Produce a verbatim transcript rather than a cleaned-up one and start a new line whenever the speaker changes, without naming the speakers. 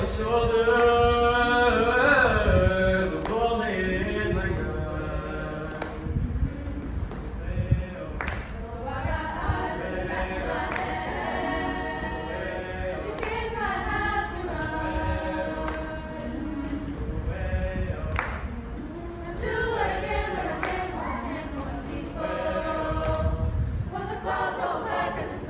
shoulders, falling like that.
Oh, I got eyes in the back of my head. Just in case I have to run. I do what I can when I can, when I can for my people. When the clouds roll back and the